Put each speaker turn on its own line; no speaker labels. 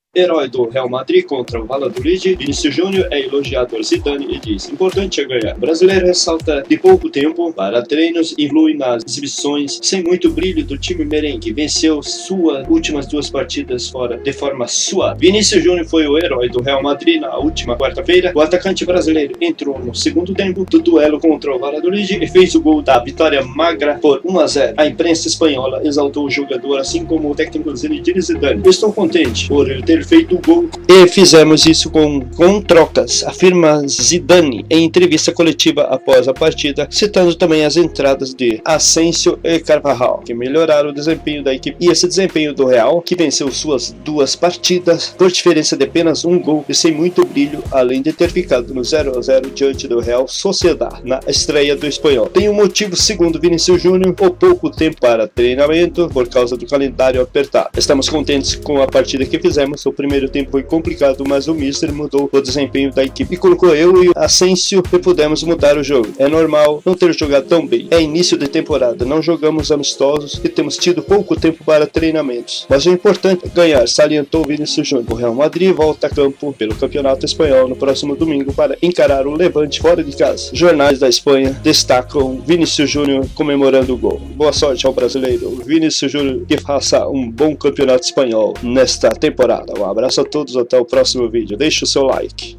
Herói do Real Madrid contra o Valladolid, Vinícius Júnior é elogiado por Zidane e diz: importante é ganhar. O brasileiro ressalta de pouco tempo para treinos, inclui nas exibições sem muito brilho do time merengue. Venceu suas últimas duas partidas fora de forma suave. Vinícius Júnior foi o herói do Real Madrid na última quarta-feira. O atacante brasileiro entrou no segundo tempo do duelo contra o Valladolid e fez o gol da vitória magra por 1-0. A imprensa espanhola exaltou o jogador, assim como o técnico Zinedine Zidane. Estou contente por ele ter feito o gol e fizemos isso com trocas, afirma Zidane em entrevista coletiva após a partida, citando também as entradas de Asensio e Carvajal, que melhoraram o desempenho da equipe. E esse desempenho do Real, que venceu suas duas partidas por diferença de apenas um gol e sem muito brilho, além de ter ficado no 0-0 diante do Real Sociedad na estreia do espanhol. Tem um motivo, segundo Vinícius Júnior, o pouco tempo para treinamento por causa do calendário apertado. Estamos contentes com a partida que fizemos. O primeiro tempo foi complicado, mas o Mister mudou o desempenho da equipe e colocou eu e o Asensio e pudemos mudar o jogo. É normal não ter jogado tão bem. É início de temporada, não jogamos amistosos e temos tido pouco tempo para treinamentos. Mas o importante é ganhar, salientou Vinícius Júnior. O Real Madrid volta a campo pelo Campeonato Espanhol no próximo domingo para encarar o Levante fora de casa. Jornais da Espanha destacam Vinícius Júnior comemorando o gol. Boa sorte ao brasileiro Vinícius Júnior, que faça um bom Campeonato Espanhol nesta temporada. Um abraço a todos, até o próximo vídeo. Deixe o seu like.